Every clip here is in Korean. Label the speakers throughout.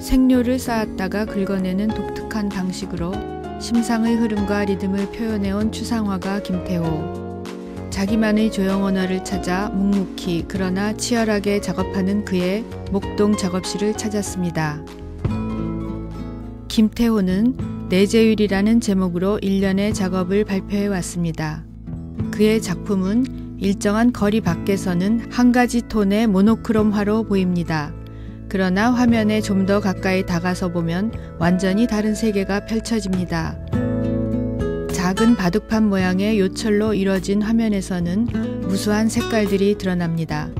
Speaker 1: 생료를 쌓았다가 긁어내는 독특한 방식으로 심상의 흐름과 리듬을 표현해온 추상화가 김태호. 자기만의 조형 언어를 찾아 묵묵히 그러나 치열하게 작업하는 그의 목동 작업실을 찾았습니다. 김태호는 내재율이라는 제목으로 일련의 작업을 발표해 왔습니다. 그의 작품은 일정한 거리 밖에서는 한 가지 톤의 모노크롬화로 보입니다. 그러나 화면에 좀 더 가까이 다가서 보면 완전히 다른 세계가 펼쳐집니다. 작은 바둑판 모양의 요철로 이뤄진 화면에서는 무수한 색깔들이 드러납니다.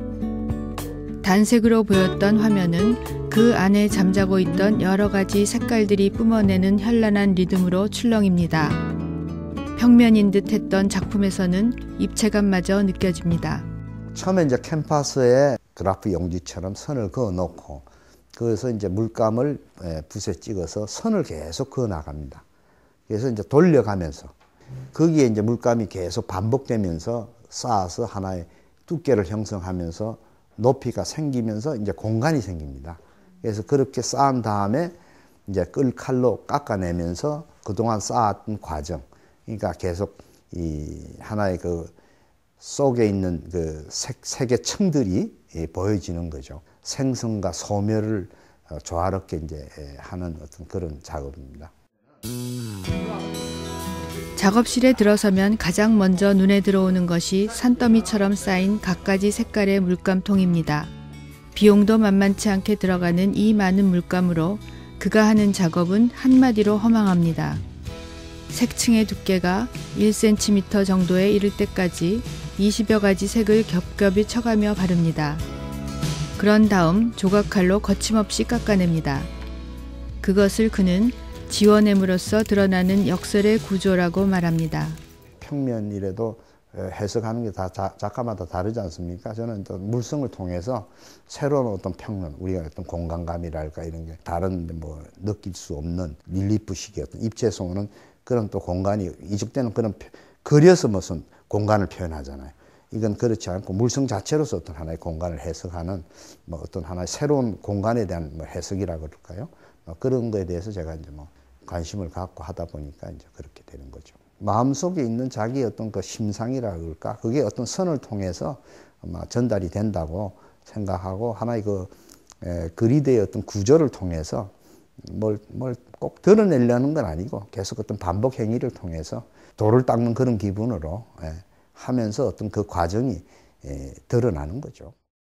Speaker 1: 단색으로 보였던 화면은 그 안에 잠자고 있던 여러 가지 색깔들이 뿜어내는 현란한 리듬으로 출렁입니다. 평면인 듯 했던 작품에서는 입체감마저 느껴집니다.
Speaker 2: 처음에 이제 캔버스에 그래프 용지처럼 선을 그어 놓고 그래서 이제 물감을 붓에 찍어서 선을 계속 그어 나갑니다. 그래서 이제 돌려가면서 거기에 이제 물감이 계속 반복되면서 쌓아서 하나의 두께를 형성하면서 높이가 생기면서 이제 공간이 생깁니다. 그래서 그렇게 쌓은 다음에 이제 끌칼로 깎아내면서 그동안 쌓았던 과정, 그러니까 계속 이 하나의 그 속에 있는 그 색의 층들이 보여지는 거죠. 생성과 소멸을 조화롭게 이제 하는 어떤 그런 작업입니다.
Speaker 1: 작업실에 들어서면 가장 먼저 눈에 들어오는 것이 산더미처럼 쌓인 갖가지 색깔의 물감통입니다. 비용도 만만치 않게 들어가는 이 많은 물감으로 그가 하는 작업은 한마디로 허망합니다. 색층의 두께가 1cm 정도에 이를 때까지 20여 가지 색을 겹겹이 쳐가며 바릅니다. 그런 다음 조각칼로 거침없이 깎아냅니다. 그것을 그는 지워냄으로써 드러나는 역설의 구조라고 말합니다.
Speaker 2: 평면이라도 해석하는 게 다 작가마다 다르지 않습니까? 저는 또 물성을 통해서 새로운 어떤 평면, 우리가 어떤 공간감이랄까 이런 게 다른 뭐 느낄 수 없는 릴리프식의 어떤 입체성은 그런 또 공간이 이적되는 그런 그려서 무슨 공간을 표현하잖아요. 이건 그렇지 않고 물성 자체로서 어떤 하나의 공간을 해석하는 뭐 어떤 하나의 새로운 공간에 대한 뭐 해석이라 그럴까요? 뭐 그런 거에 대해서 제가 이제 뭐 관심을 갖고 하다 보니까 이제 그렇게 되는 거죠. 마음속에 있는 자기의 어떤 그 심상이라 그럴까? 그게 어떤 선을 통해서 아마 전달이 된다고 생각하고 하나의 그 그리드의 어떤 구조를 통해서 뭘 꼭 드러내려는 건 아니고 계속 어떤 반복 행위를 통해서 돌을 닦는 그런 기분으로 하면서 어떤 그 과정이 드러나는 거죠.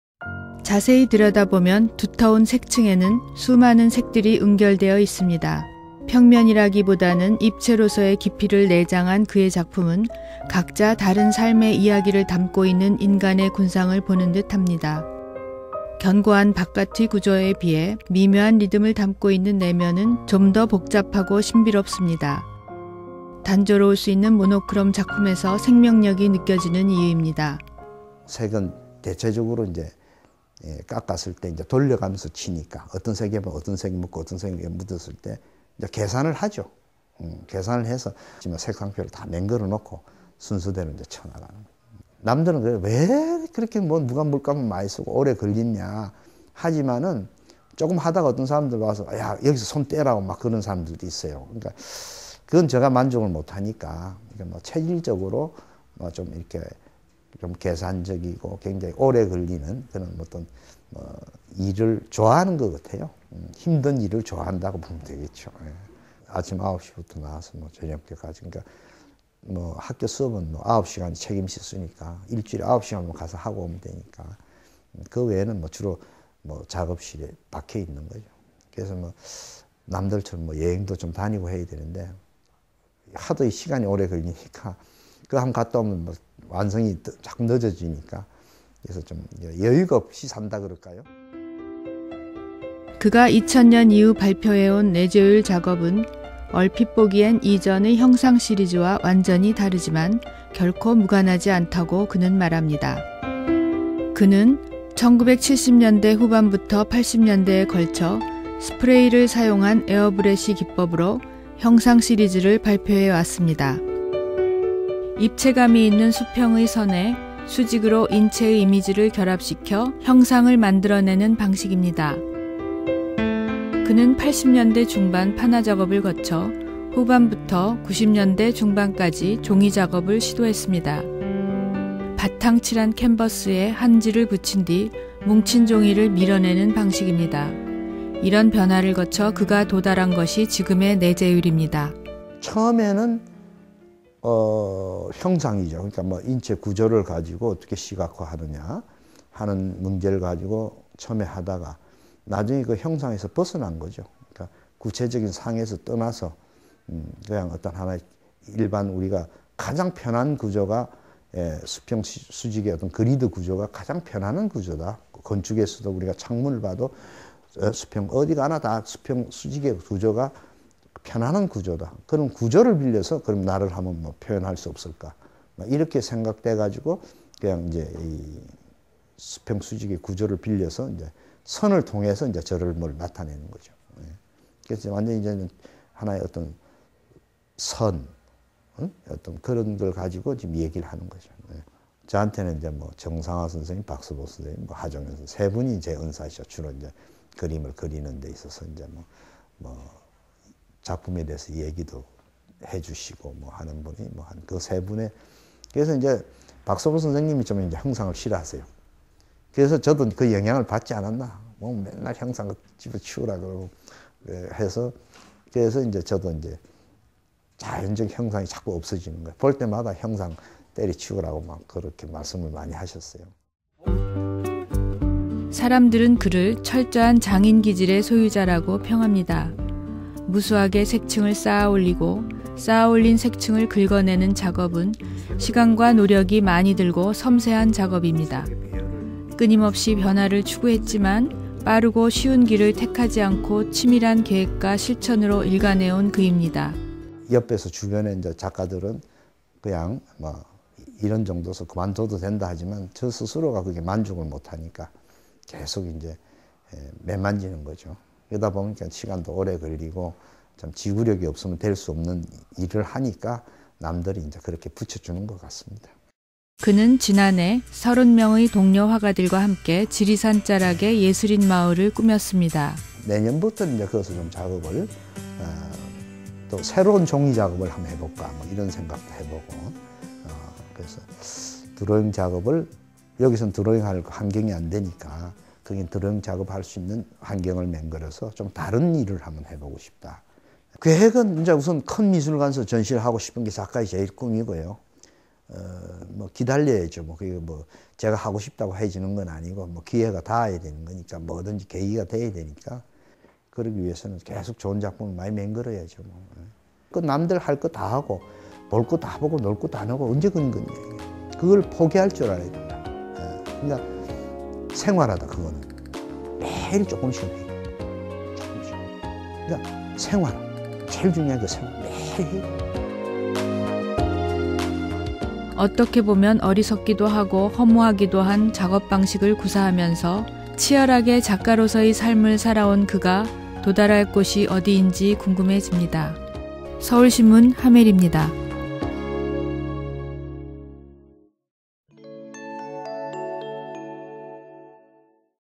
Speaker 1: 자세히 들여다보면 두터운 색층에는 수많은 색들이 응결되어 있습니다. 평면이라기보다는 입체로서의 깊이를 내장한 그의 작품은 각자 다른 삶의 이야기를 담고 있는 인간의 군상을 보는 듯합니다. 견고한 바깥의 구조에 비해 미묘한 리듬을 담고 있는 내면은 좀 더 복잡하고 신비롭습니다. 단조로울 수 있는 모노크롬 작품에서 생명력이 느껴지는 이유입니다.
Speaker 2: 색은 대체적으로 이제 깎았을 때 이제 돌려가면서 치니까 어떤 색에 어떤 색이 묻고 어떤 색이 묻었을 때 이제 계산을 하죠. 계산을 해서 지금 색상표를 다 맹걸어 놓고 순서대로 이제 쳐나가는 거예요. 남들은 그래 왜 그렇게 뭐 누가 물감을 많이 쓰고 오래 걸리냐 하지만은 조금 하다가 어떤 사람들 와서 야 여기서 손 떼라고 막 그런 사람들도 있어요. 그러니까 그건 제가 만족을 못 하니까 뭐 체질적으로 뭐 좀 이렇게 좀 계산적이고 굉장히 오래 걸리는 그런 어떤 일을 좋아하는 것 같아요. 힘든 일을 좋아한다고 보면 되겠죠. 아침 9시부터 나와서 뭐 저녁 때까지. 그러니까 뭐 학교 수업은 뭐 9시간 책임시 쓰니까 일주일에 9시간만 가서 하고 오면 되니까 그 외에는 뭐 주로 뭐 작업실에 박혀 있는 거죠. 그래서 뭐 남들처럼 뭐 여행도 좀 다니고 해야 되는데 하도 이 시간이 오래 걸리니까 그거 한번 갔다 오면 뭐 완성이 자꾸 늦어지니까 그래서 좀 여유가 없이 산다 그럴까요?
Speaker 1: 그가 2000년 이후 발표해온 내재율 작업은 얼핏 보기엔 이전의 형상 시리즈와 완전히 다르지만 결코 무관하지 않다고 그는 말합니다. 그는 1970년대 후반부터 80년대에 걸쳐 스프레이를 사용한 에어브러시 기법으로 형상 시리즈를 발표해 왔습니다. 입체감이 있는 수평의 선에 수직으로 인체의 이미지를 결합시켜 형상을 만들어내는 방식입니다. 그는 80년대 중반 판화 작업을 거쳐 후반부터 90년대 중반까지 종이 작업을 시도했습니다. 바탕 칠한 캔버스에 한지를 붙인 뒤 뭉친 종이를 밀어내는 방식입니다. 이런 변화를 거쳐 그가 도달한 것이 지금의 내재율입니다.
Speaker 2: 처음에는 형상이죠. 그러니까 뭐 인체 구조를 가지고 어떻게 시각화하느냐 하는 문제를 가지고 처음에 하다가 나중에 그 형상에서 벗어난 거죠. 그러니까 구체적인 상에서 떠나서 그냥 어떤 하나의 일반 우리가 가장 편한 구조가 수평 수직의 어떤 그리드 구조가 가장 편안한 구조다. 건축에서도 우리가 창문을 봐도 수평 어디 가나 다 수평 수직의 구조가 편안한 구조다. 그런 구조를 빌려서 그럼 나를 한번 뭐 표현할 수 없을까? 이렇게 생각돼 가지고 그냥 이제 이 수평 수직의 구조를 빌려서 이제 선을 통해서 이제 저를 뭘 나타내는 거죠. 그래서 완전히 이제 하나의 어떤 선, 어떤 그런 걸 가지고 지금 얘기를 하는 거죠. 저한테는 이제 뭐 정상화 선생님, 박수보 선생님, 뭐 하정현 선생님 세 분이 제 은사시죠. 주로 이제 그림을 그리는 데 있어서 이제 뭐 작품에 대해서 얘기도 해주시고 뭐 하는 분이 뭐 한 그 세 분의 그래서 이제 박수보 선생님이 좀 이제 형상을 싫어하세요. 그래서 저도 그 영향을 받지 않았나. 뭐 맨날 형상 집에 치우라 그러고 해서 그래서 이제 저도 이제 자연적 형상이 자꾸 없어지는 거예요. 볼 때마다 형상 때려치우라고 막 그렇게 말씀을 많이 하셨어요.
Speaker 1: 사람들은 그를 철저한 장인 기질의 소유자라고 평합니다. 무수하게 색층을 쌓아 올리고 쌓아 올린 색층을 긁어내는 작업은 시간과 노력이 많이 들고 섬세한 작업입니다. 끊임없이 변화를 추구했지만 빠르고 쉬운 길을 택하지 않고 치밀한 계획과 실천으로 일관해온 그입니다.
Speaker 2: 옆에서 주변에 이제 작가들은 그냥 뭐 이런 정도서 그만둬도 된다 하지만 저 스스로가 그게 만족을 못하니까 계속 이제 매만지는 거죠. 그러다 보니까 시간도 오래 걸리고 참 지구력이 없으면 될 수 없는 일을 하니까 남들이 이제 그렇게 붙여주는 것 같습니다.
Speaker 1: 그는 지난해 30명의 동료 화가들과 함께 지리산 자락의 예술인 마을을 꾸몄습니다.
Speaker 2: 내년부터는 이제 그것을 좀 작업을 또 새로운 종이 작업을 한번 해볼까 뭐 이런 생각도 해보고 그래서 드로잉 작업을 여기서는 드로잉할 환경이 안 되니까 거긴 드로잉 작업할 수 있는 환경을 만들어서 좀 다른 일을 한번 해보고 싶다. 계획은 이제 우선 큰 미술관에서 전시를 하고 싶은 게 작가의 제일 꿈이고요. 뭐 기다려야죠. 뭐 그게 뭐 제가 하고 싶다고 해지는 건 아니고 뭐 기회가 닿아야 되는 거니까 뭐든지 계기가 돼야 되니까 그러기 위해서는 계속 좋은 작품을 많이 만들어야죠. 뭐. 그 남들 할 거 다 하고 볼 거 다 보고 놀 거 다 하고 언제 그런 거냐. 그걸 포기할 줄 알아야 된다. 그러니까 생활하다 그거는 매일 조금씩 해요. 조금씩. 그러니까 생활 제일 중요한 게 생활 매일 해요.
Speaker 1: 어떻게 보면 어리석기도 하고 허무하기도 한 작업 방식을 구사하면서 치열하게 작가로서의 삶을 살아온 그가 도달할 곳이 어디인지 궁금해집니다. 서울신문 하멜입니다.